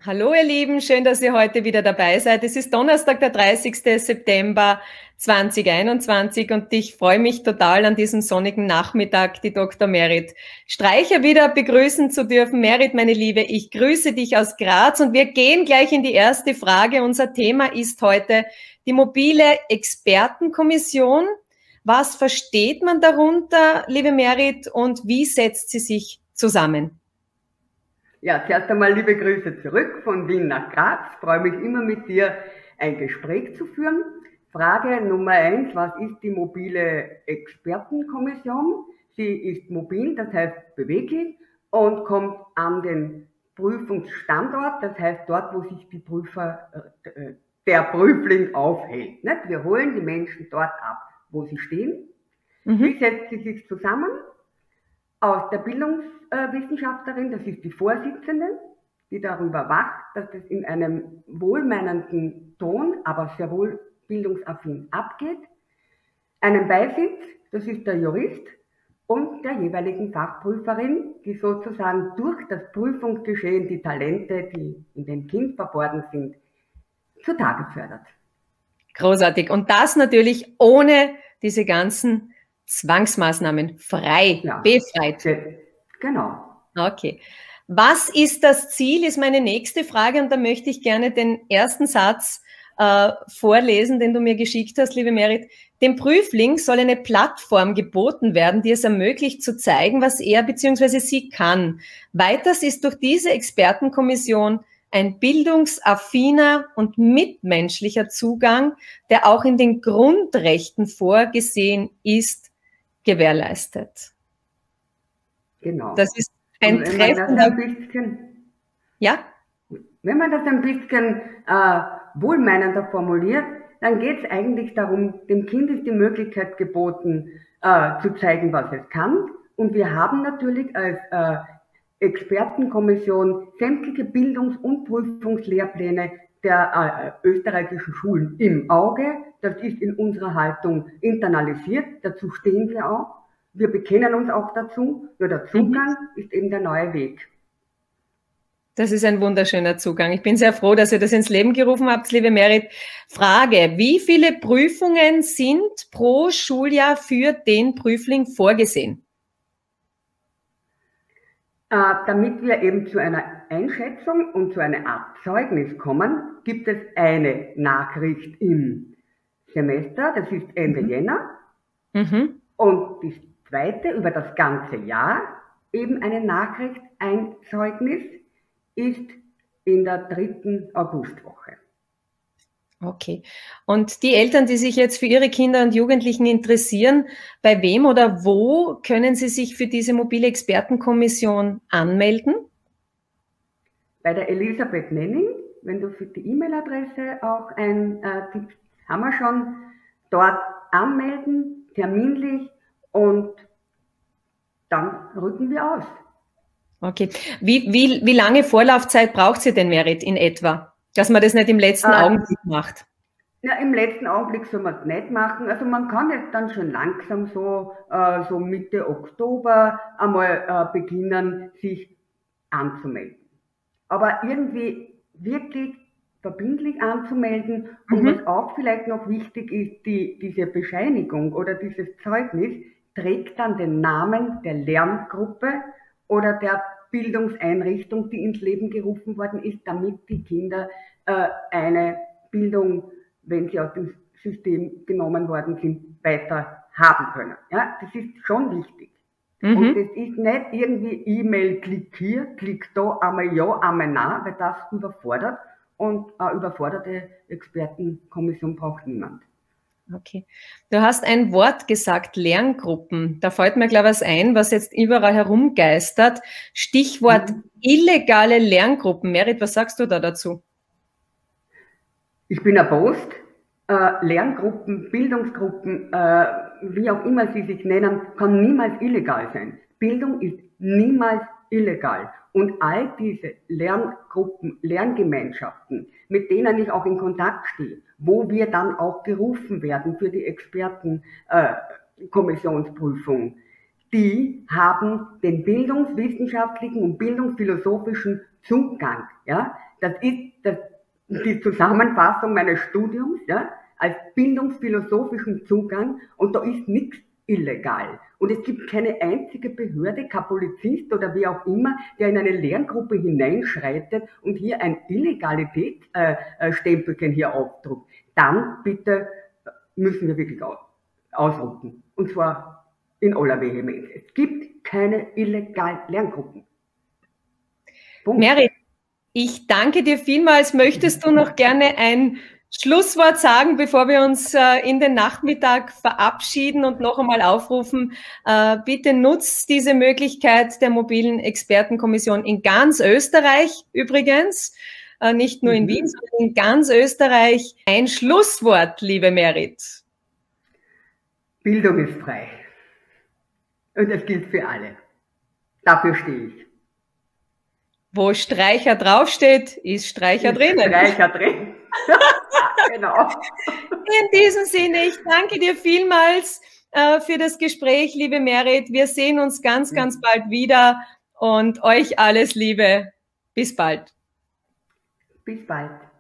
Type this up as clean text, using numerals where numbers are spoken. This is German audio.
Hallo ihr Lieben, schön, dass ihr heute wieder dabei seid. Es ist Donnerstag, der 30. September 2021 und ich freue mich total an diesem sonnigen Nachmittag, die Dr. Merit Streicher wieder begrüßen zu dürfen. Merit, meine Liebe, ich grüße dich aus Graz und wir gehen gleich in die erste Frage. Unser Thema ist heute die mobile Expertenkommission. Was versteht man darunter, liebe Merit, und wie setzt sie sich zusammen? Ja, zuerst einmal liebe Grüße zurück von Wien nach Graz. Ich freue mich immer mit dir ein Gespräch zu führen. Frage Nummer 1, was ist die mobile Expertenkommission? Sie ist mobil, das heißt beweglich und kommt an den Prüfungsstandort, das heißt dort, wo sich der Prüfling aufhält. Nicht? Wir holen die Menschen dort ab, wo sie stehen. Wie setzt sie sich zusammen? Aus der Bildungswissenschaftlerin, das ist die Vorsitzende, die darüber wacht, dass das in einem wohlmeinenden Ton, aber sehr wohl bildungsaffin abgeht, einen Beisitz, das ist der Jurist, und der jeweiligen Fachprüferin, die sozusagen durch das Prüfungsgeschehen die Talente, die in dem Kind verborgen sind, zutage fördert. Großartig. Und das natürlich ohne diese ganzen Zwangsmaßnahmen. Frei, Ja, befreit. genau. Okay. Was ist das Ziel, ist meine nächste Frage. Und da möchte ich gerne den ersten Satz vorlesen, den du mir geschickt hast, liebe Merit. Dem Prüfling soll eine Plattform geboten werden, die es ermöglicht zu zeigen, was er bzw. sie kann. Weiters ist durch diese Expertenkommission ein bildungsaffiner und mitmenschlicher Zugang, der auch in den Grundrechten vorgesehen ist, gewährleistet. Genau. Das ist ein treffender... Ja? Wenn man das ein bisschen wohlmeinender formuliert, dann geht es eigentlich darum, dem Kind ist die Möglichkeit geboten, zu zeigen, was es kann. Und wir haben natürlich als Expertenkommission sämtliche Bildungs- und Prüfungslehrpläne der österreichischen Schulen im Auge. Das ist in unserer Haltung internalisiert, dazu stehen wir auch. Wir bekennen uns auch dazu, nur der Zugang ist eben der neue Weg. Das ist ein wunderschöner Zugang. Ich bin sehr froh, dass ihr das ins Leben gerufen habt, liebe Merit. Frage, wie viele Prüfungen sind pro Schuljahr für den Prüfling vorgesehen? Damit wir eben zu einer Einschätzung und zu einer Art Zeugnis kommen, gibt es eine Nachricht im Semester, das ist Ende Jänner. Und die zweite über das ganze Jahr, eben eine Nachricht, ein Zeugnis, ist in der 3. Augustwoche. Okay. Und die Eltern, die sich jetzt für ihre Kinder und Jugendlichen interessieren, bei wem oder wo können sie sich für diese mobile Expertenkommission anmelden? Bei der Elisabeth Nenning, wenn du für die E-Mail-Adresse auch tippst, haben wir schon, dort anmelden, terminlich, und dann rücken wir aus. Okay. Wie lange Vorlaufzeit braucht sie denn, Merit, in etwa? Dass man das nicht im letzten Augenblick macht. Ja, im letzten Augenblick soll man es nicht machen. Also man kann jetzt dann schon langsam so Mitte Oktober einmal beginnen, sich anzumelden. Aber irgendwie wirklich verbindlich anzumelden. Und was auch vielleicht noch wichtig ist, diese Bescheinigung oder dieses Zeugnis trägt dann den Namen der Lerngruppe oder der Bildungseinrichtung, die ins Leben gerufen worden ist, damit die Kinder eine Bildung, wenn sie aus dem System genommen worden sind, weiter haben können. Ja, das ist schon wichtig. Und das ist nicht irgendwie E-Mail, klick hier, klick da, einmal ja, einmal nein, weil das überfordert. Und eine überforderte Expertenkommission braucht niemand. Okay. Du hast ein Wort gesagt, Lerngruppen. Da fällt mir gleich was ein, was jetzt überall herumgeistert. Stichwort illegale Lerngruppen. Merit, was sagst du da dazu? Ich bin erbost. Lerngruppen, Bildungsgruppen, wie auch immer sie sich nennen, kann niemals illegal sein. Bildung ist niemals illegal. Und all diese Lerngruppen, Lerngemeinschaften, mit denen ich auch in Kontakt stehe, wo wir dann auch gerufen werden für die Expertenkommissionsprüfung, die haben den bildungswissenschaftlichen und bildungsphilosophischen Zugang. Ja? Das ist die Zusammenfassung meines Studiums, ja? Als bildungsphilosophischen Zugang, und da ist nichts illegal. Und es gibt keine einzige Behörde, kein Polizist oder wie auch immer, der in eine Lerngruppe hineinschreitet und hier ein Illegalitätsstempelchen hier aufdruckt. Dann bitte müssen wir wirklich ausrotten. Und zwar in aller Vehemenz. Es gibt keine illegalen Lerngruppen. Punkt. Merit, ich danke dir vielmals. Möchtest du noch gerne ein Schlusswort sagen, bevor wir uns in den Nachmittag verabschieden und noch einmal aufrufen, bitte nutzt diese Möglichkeit der mobilen Expertenkommission in ganz Österreich übrigens, nicht nur in Wien, sondern in ganz Österreich. Ein Schlusswort, liebe Merit. Bildung ist frei. Und das gilt für alle. Dafür stehe ich. Wo Streicher draufsteht, ist Streicher drinnen. Streicher drin. Genau. In diesem Sinne, ich danke dir vielmals für das Gespräch, liebe Merit. Wir sehen uns ganz, ganz bald wieder und euch alles Liebe. Bis bald. Bis bald.